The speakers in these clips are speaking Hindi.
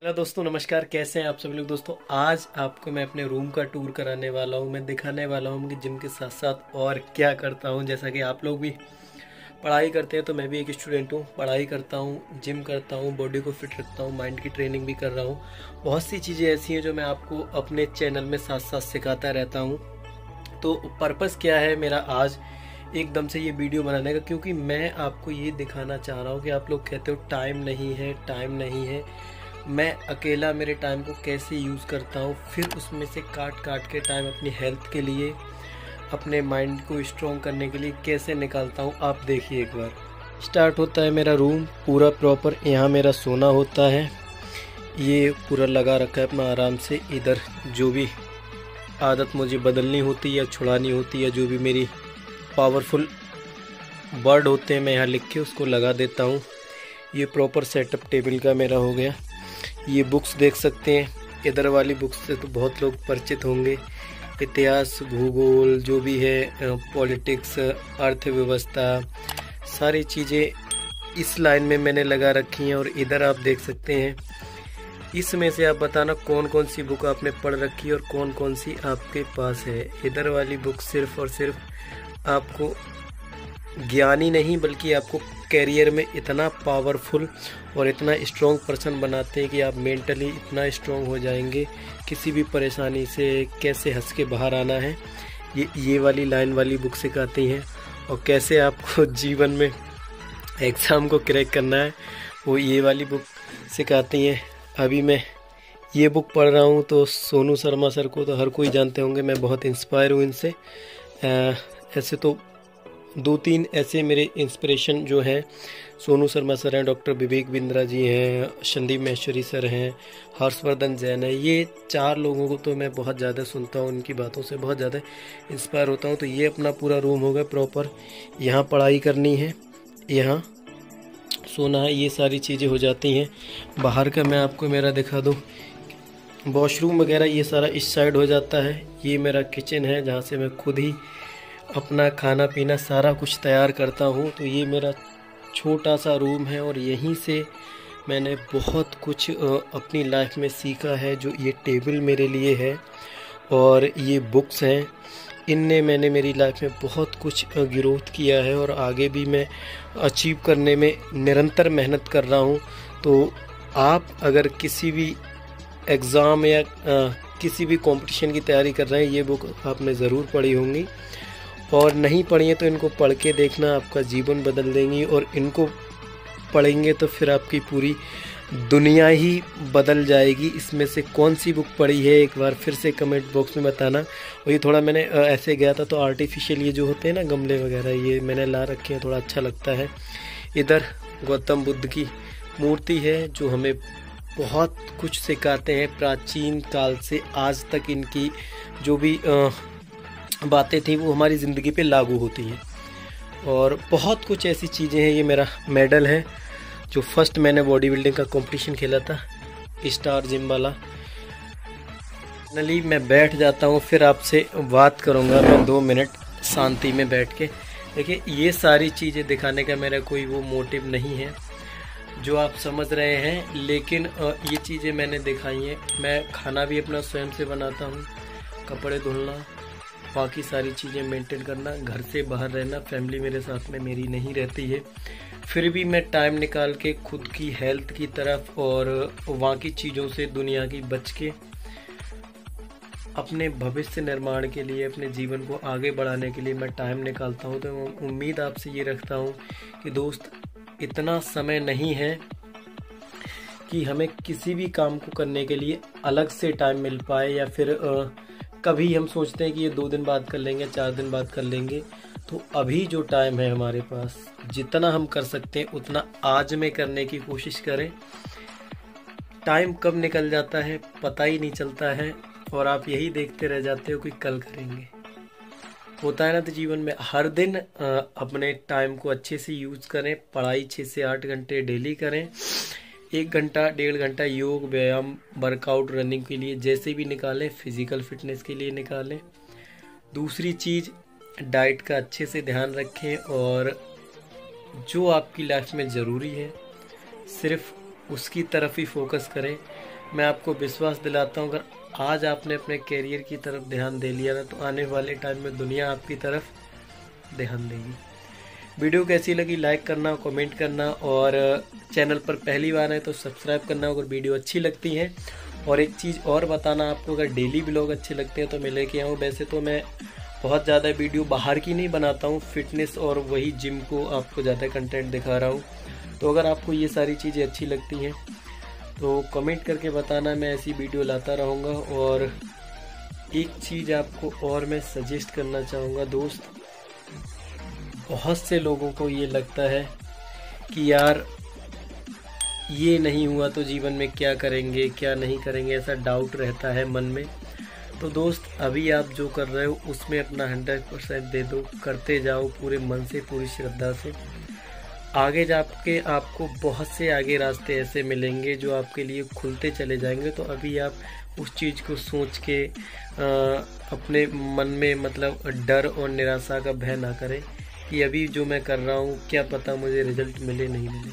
हेलो दोस्तों, नमस्कार। कैसे हैं आप सभी लोग। दोस्तों आज आपको मैं अपने रूम का टूर कराने वाला हूं। मैं दिखाने वाला हूं कि जिम के साथ साथ और क्या करता हूं। जैसा कि आप लोग भी पढ़ाई करते हैं तो मैं भी एक स्टूडेंट हूं। पढ़ाई करता हूं, जिम करता हूं, बॉडी को फिट रखता हूं, माइंड की ट्रेनिंग भी कर रहा हूं। बहुत सी चीज़ें ऐसी हैं जो मैं आपको अपने चैनल में साथ साथ सिखाता रहता हूँ। तो पर्पज़ क्या है मेरा आज एकदम से ये वीडियो बनाने का, क्योंकि मैं आपको ये दिखाना चाह रहा हूँ कि आप लोग कहते हो टाइम नहीं है, टाइम नहीं है। मैं अकेला मेरे टाइम को कैसे यूज़ करता हूँ, फिर उसमें से काट काट के टाइम अपनी हेल्थ के लिए, अपने माइंड को स्ट्रॉन्ग करने के लिए कैसे निकालता हूँ। आप देखिए एक बार। स्टार्ट होता है मेरा रूम पूरा प्रॉपर। यहाँ मेरा सोना होता है, ये पूरा लगा रखा है अपना आराम से। इधर जो भी आदत मुझे बदलनी होती है या छुड़ानी होती है, जो भी मेरी पावरफुल वर्ड होते हैं, मैं यहाँ लिख के उसको लगा देता हूँ। ये प्रॉपर सेटअप टेबल का मेरा हो गया। ये बुक्स देख सकते हैं, इधर वाली बुक्स से तो बहुत लोग परिचित होंगे। इतिहास, भूगोल, जो भी है, पॉलिटिक्स, अर्थव्यवस्था, सारी चीज़ें इस लाइन में मैंने लगा रखी हैं। और इधर आप देख सकते हैं, इसमें से आप बताना कौन कौन सी बुक आपने पढ़ रखी है और कौन कौन सी आपके पास है। इधर वाली बुक सिर्फ और सिर्फ आपको ज्ञान ही नहीं बल्कि आपको कैरियर में इतना पावरफुल और इतना स्ट्रॉन्ग पर्सन बनाते हैं कि आप मेंटली इतना स्ट्रॉन्ग हो जाएंगे। किसी भी परेशानी से कैसे हंस के बाहर आना है, ये वाली लाइन वाली बुक सिखाती हैं। और कैसे आपको जीवन में एग्ज़ाम को क्रैक करना है, वो ये वाली बुक सिखाती हैं। अभी मैं ये बुक पढ़ रहा हूँ तो सोनू शर्मा सर को तो हर कोई जानते होंगे, मैं बहुत इंस्पायर हूँ इनसे। ऐसे तो दो तीन ऐसे मेरे इंस्पिरेशन जो हैं, सोनू शर्मा सर हैं, डॉक्टर विवेक बिंद्रा जी हैं, संदीप महेश्वरी सर हैं, हर्षवर्धन जैन है। ये चार लोगों को तो मैं बहुत ज़्यादा सुनता हूँ, उनकी बातों से बहुत ज़्यादा इंस्पायर होता हूँ। तो ये अपना पूरा रूम होगा प्रॉपर। यहाँ पढ़ाई करनी है, यहाँ सोना है, ये सारी चीज़ें हो जाती हैं। बाहर का मैं आपको मेरा दिखा दूँ, वॉशरूम वगैरह ये सारा इस साइड हो जाता है। ये मेरा किचन है जहाँ से मैं खुद ही अपना खाना पीना सारा कुछ तैयार करता हूँ। तो ये मेरा छोटा सा रूम है और यहीं से मैंने बहुत कुछ अपनी लाइफ में सीखा है। जो ये टेबल मेरे लिए है और ये बुक्स हैं, इनने मैंने मेरी लाइफ में बहुत कुछ ग्रोथ किया है और आगे भी मैं अचीव करने में निरंतर मेहनत कर रहा हूँ। तो आप अगर किसी भी एग्ज़ाम या किसी भी कंपटीशन की तैयारी कर रहे हैं, ये बुक आपने ज़रूर पढ़ी होंगी। और नहीं पढ़ी है तो इनको पढ़ के देखना, आपका जीवन बदल देंगी। और इनको पढ़ेंगे तो फिर आपकी पूरी दुनिया ही बदल जाएगी। इसमें से कौन सी बुक पढ़ी है एक बार फिर से कमेंट बॉक्स में बताना। और ये थोड़ा मैंने ऐसे गया था तो आर्टिफिशियल ये जो होते हैं ना गमले वगैरह, ये मैंने ला रखे हैं, थोड़ा अच्छा लगता है। इधर गौतम बुद्ध की मूर्ति है जो हमें बहुत कुछ सिखाते हैं। प्राचीन काल से आज तक इनकी जो भी बातें थी वो हमारी ज़िंदगी पे लागू होती हैं। और बहुत कुछ ऐसी चीज़ें हैं। ये मेरा मेडल है जो फर्स्ट मैंने बॉडी बिल्डिंग का कंपटीशन खेला था, स्टार जिम वाला। फाइनली मैं बैठ जाता हूँ, फिर आपसे बात करूँगा मैं 2 मिनट शांति में बैठ के। देखिए ये सारी चीज़ें दिखाने का मेरा कोई वो मोटिव नहीं है जो आप समझ रहे हैं, लेकिन ये चीज़ें मैंने दिखाई हैं। मैं खाना भी अपना स्वयं से बनाता हूँ, कपड़े धुलना, बाकी सारी चीज़ें मेंटेन करना, घर से बाहर रहना। फैमिली मेरे साथ में मेरी नहीं रहती है, फिर भी मैं टाइम निकाल के खुद की हेल्थ की तरफ और वहाँ की चीज़ों से दुनिया की बच के अपने भविष्य निर्माण के लिए, अपने जीवन को आगे बढ़ाने के लिए मैं टाइम निकालता हूँ। तो उम्मीद आपसे ये रखता हूँ कि दोस्त, इतना समय नहीं है कि हमें किसी भी काम को करने के लिए अलग से टाइम मिल पाए, या फिर कभी हम सोचते हैं कि ये 2 दिन बाद कर लेंगे, 4 दिन बाद कर लेंगे। तो अभी जो टाइम है हमारे पास, जितना हम कर सकते हैं उतना आज में करने की कोशिश करें। टाइम कब निकल जाता है पता ही नहीं चलता है और आप यही देखते रह जाते हो कि कल करेंगे। होता है ना, तो जीवन में हर दिन अपने टाइम को अच्छे से यूज़ करें। पढ़ाई 6 से 8 घंटे डेली करें। 1 घंटा 1.5 घंटा योग, व्यायाम, वर्कआउट, रनिंग के लिए जैसे भी निकालें, फिजिकल फिटनेस के लिए निकालें। दूसरी चीज़, डाइट का अच्छे से ध्यान रखें और जो आपकी लाइफ में ज़रूरी है सिर्फ उसकी तरफ ही फोकस करें। मैं आपको विश्वास दिलाता हूँ, अगर आज आपने अपने कैरियर की तरफ ध्यान दे लिया ना, तो आने वाले टाइम में दुनिया आपकी तरफ ध्यान देगी। वीडियो कैसी लगी लाइक करना, कमेंट करना, और चैनल पर पहली बार है तो सब्सक्राइब करना अगर वीडियो अच्छी लगती है। और एक चीज़ और बताना आपको, अगर डेली ब्लॉग अच्छे लगते हैं तो मैं लेके आऊँ। वैसे तो मैं बहुत ज़्यादा वीडियो बाहर की नहीं बनाता हूँ, फिटनेस और वही जिम को आपको ज़्यादा कंटेंट दिखा रहा हूँ। तो अगर आपको ये सारी चीज़ें अच्छी लगती हैं तो कमेंट करके बताना, मैं ऐसी वीडियो लाता रहूँगा। और एक चीज़ आपको और मैं सजेस्ट करना चाहूँगा दोस्त, बहुत से लोगों को ये लगता है कि यार ये नहीं हुआ तो जीवन में क्या करेंगे क्या नहीं करेंगे, ऐसा डाउट रहता है मन में। तो दोस्त अभी आप जो कर रहे हो उसमें अपना 100% दे दो, करते जाओ पूरे मन से, पूरी श्रद्धा से। आगे जाके आपको बहुत से आगे रास्ते ऐसे मिलेंगे जो आपके लिए खुलते चले जाएंगे। तो अभी आप उस चीज़ को सोच के अपने मन में मतलब डर और निराशा का भय ना करें कि अभी जो मैं कर रहा हूँ क्या पता मुझे रिजल्ट मिले नहीं मिले।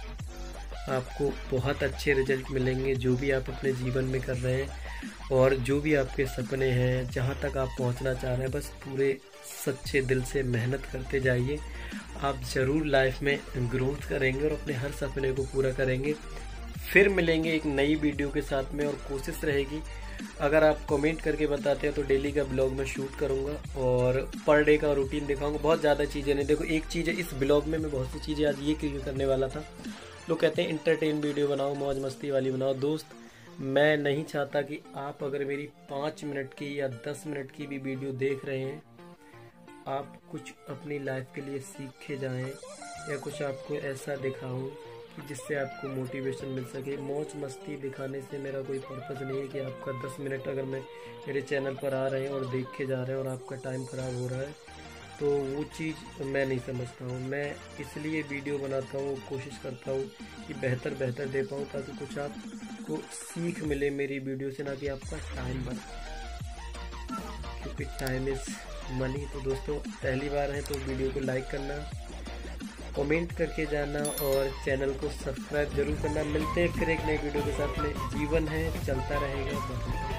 आपको बहुत अच्छे रिजल्ट मिलेंगे जो भी आप अपने जीवन में कर रहे हैं, और जो भी आपके सपने हैं, जहाँ तक आप पहुँचना चाह रहे हैं, बस पूरे सच्चे दिल से मेहनत करते जाइए। आप ज़रूर लाइफ में ग्रोथ करेंगे और अपने हर सपने को पूरा करेंगे। फिर मिलेंगे एक नई वीडियो के साथ में, और कोशिश रहेगी अगर आप कमेंट करके बताते हैं तो डेली का ब्लॉग मैं शूट करूंगा और पर डे का रूटीन दिखाऊंगा। बहुत ज़्यादा चीज़ें नहीं, देखो एक चीज़ है इस ब्लॉग में मैं बहुत सी चीज़ें आज ये क्लियर करने वाला था। लोग कहते हैं इंटरटेन वीडियो बनाओ, मौज मस्ती वाली बनाओ। दोस्त मैं नहीं चाहता कि आप अगर मेरी 5 मिनट की या 10 मिनट की भी वीडियो देख रहे हैं, आप कुछ अपनी लाइफ के लिए सीखे जाएं, या कुछ आपको ऐसा दिखाऊं कि जिससे आपको मोटिवेशन मिल सके। मौज मस्ती दिखाने से मेरा कोई पर्पज़ नहीं है कि आपका 10 मिनट अगर मैं मेरे चैनल पर आ रहे हैं और देख के जा रहे हैं और आपका टाइम ख़राब हो रहा है, तो वो चीज़ मैं नहीं समझता हूँ। मैं इसलिए वीडियो बनाता हूँ, कोशिश करता हूँ कि बेहतर दे पाऊँ, ताकि कुछ आपको सीख मिले मेरी वीडियो से, ना कि आपका टाइम बने, क्योंकि टाइम इज़ मनी। तो दोस्तों पहली बार है तो वीडियो को लाइक करना, कमेंट करके जाना और चैनल को सब्सक्राइब जरूर करना। मिलते हैं फिर एक नई वीडियो के साथ में। जीवन है चलता रहेगा।